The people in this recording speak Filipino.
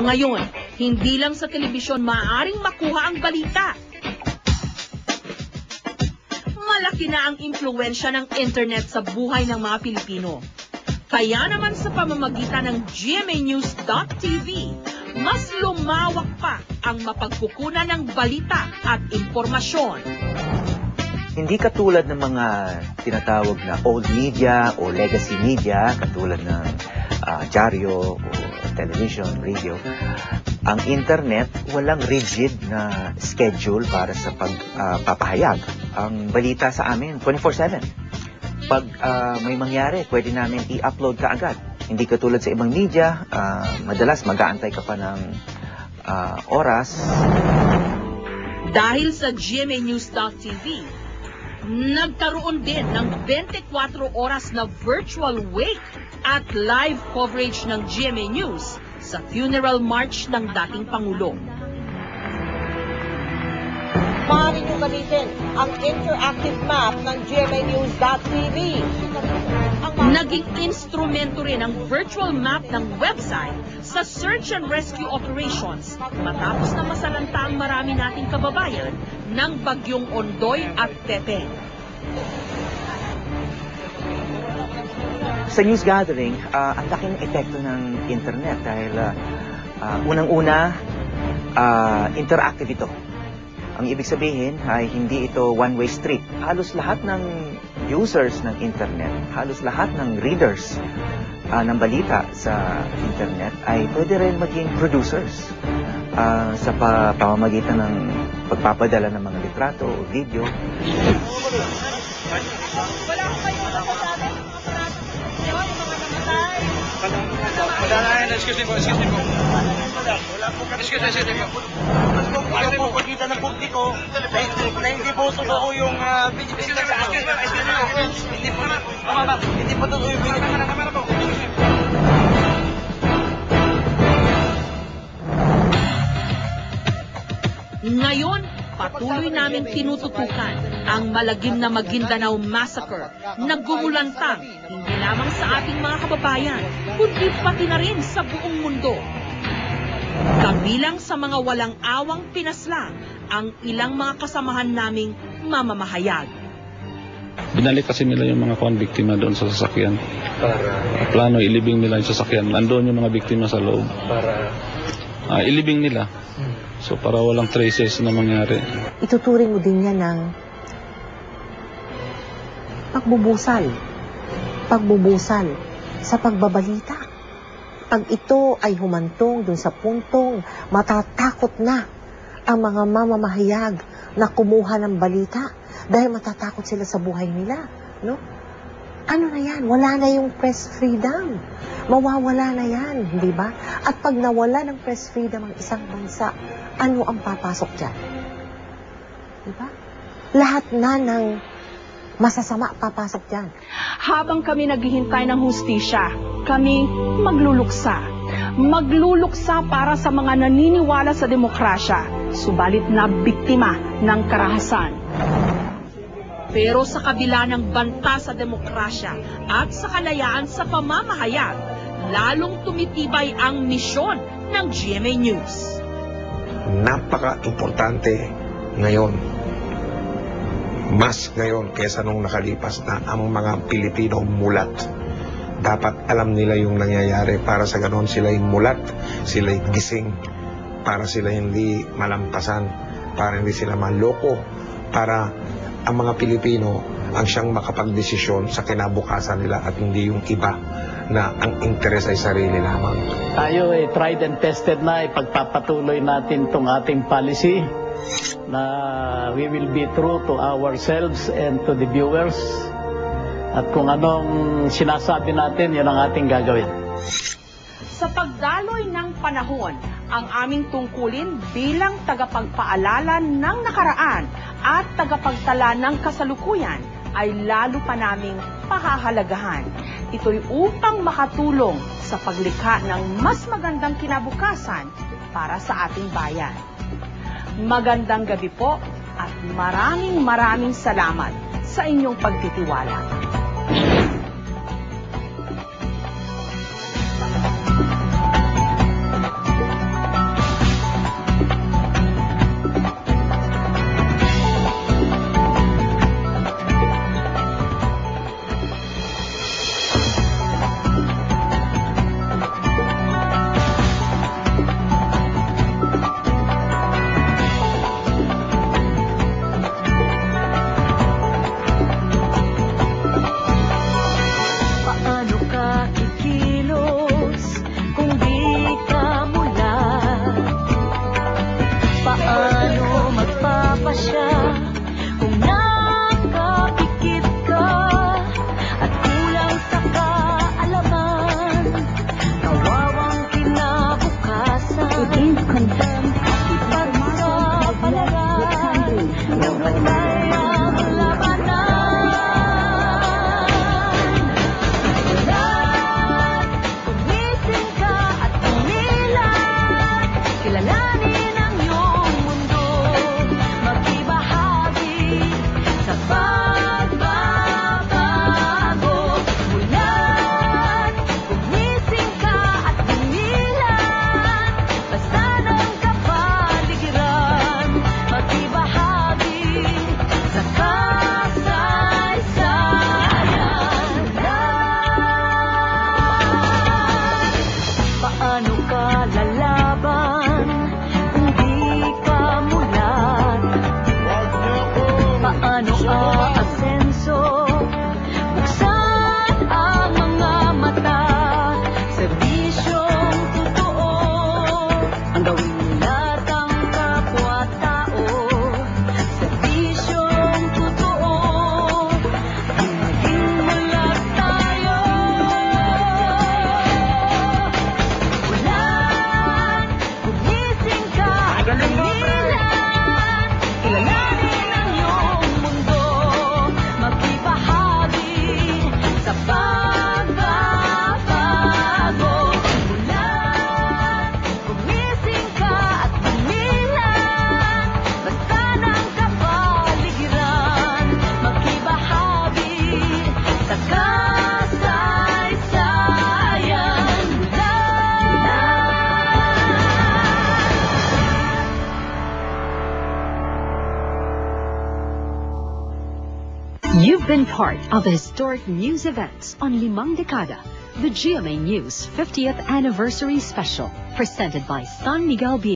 Ngayon, hindi lang sa telebisyon maaaring makuha ang balita. Malaki na ang impluwensya ng internet sa buhay ng mga Pilipino. Kaya naman sa pamamagitan ng GMAnews.tv, mas lumawak pa ang mapagkukunan ng balita at impormasyon. Hindi katulad ng mga tinatawag na old media o legacy media, katulad ng dyaryo o television, radio. Ang internet, walang rigid na schedule para sa pagpapahayag. Ang balita sa amin, 24/7. Pag may mangyari, pwede namin i-upload ka agad. Hindi katulad sa ibang media, madalas mag-aantay ka pa ng oras. Dahil sa GMAnews.tv, nagkaroon din ng 24 oras na virtual wake at live coverage ng GMA News sa funeral march ng dating Pangulo. Maaari nyo gamitin ang interactive map ng GMAnews.tv. Naging instrumento rin ang virtual map ng website sa search and rescue operations matapos na masalanta ang marami nating kababayan ng bagyong Ondoy at Pepe. Sa news gathering, ang laking epekto ng internet dahil unang-una, interactive ito. Ang ibig sabihin ay hindi ito one-way street. Halos lahat ng users ng internet, halos lahat ng readers ng balita sa internet ay pwede rin maging producers sa pamamagitan ng pagpapadala ng mga litrato o video. Excuse me po. Ayaw po pagkita ng publiko na hindi po totoo yung binibigay sa akin. Hindi po totoo yung binibigay. Ngayon, patuloy namin tinututukan ang malagim na Maguindanao Massacre na gumulantang hindi lamang sa ating mga kababayan, kundi pati na rin sa buong mundo. Kabilang sa mga walang awang pinaslang ang ilang mga kasamahan naming mamamahayag. Binalik kasi nila yung mga biktima doon sa sasakyan. Plano, ilibing nila yung sasakyan. Nandoon yung mga biktima sa loob. Ilibing nila. So para walang traces na mangyari. Ituturing mo din yan ng pagbubusal sa pagbabalita. Pag ito ay humantong dun sa puntong matatakot na ang mga mamamahayag na kumuha ng balita dahil matatakot sila sa buhay nila, no? Ano na yan? Wala na yung press freedom. Mawawala na yan, di ba? At pag nawala ng press freedom ang isang bansa, ano ang papasok dyan? Di ba? Lahat na ng masasama papasok dyan. Habang kami naghihintay ng hustisya, kami magluluksa. Magluluksa para sa mga naniniwala sa demokrasya, subalit na biktima ng karahasan. Pero sa kabila ng banta sa demokrasya at sa kalayaan sa pamamahayag, lalong tumitibay ang misyon ng GMA News. Napaka-importante ngayon, mas ngayon kaysa nung nakalipas, na ang mga Pilipino mulat. Dapat alam nila yung nangyayari para sa ganon sila'y mulat, sila'y gising, para sila hindi malampasan, para hindi sila maloko, para ang mga Pilipino ang siyang makapagdesisyon sa kinabukasan nila at hindi yung iba na ang interes ay sarili lamang. Tayo ay tried and tested na, ipagpapatuloy natin itong ating policy na we will be true to ourselves and to the viewers. At kung anong sinasabi natin, yun ang ating gagawin. Sa pagdaloy ng panahon, ang aming tungkulin bilang tagapagpaalala ng nakaraan at tagapagtala ng kasalukuyan ay lalo pa naming pahahalagahan. Ito'y upang makatulong sa paglikha ng mas magandang kinabukasan para sa ating bayan. Magandang gabi po at maraming salamat sa inyong pagtitiwala. You've been part of the historic news events on Limang Dekada, the GMA News 50th Anniversary Special, presented by San Miguel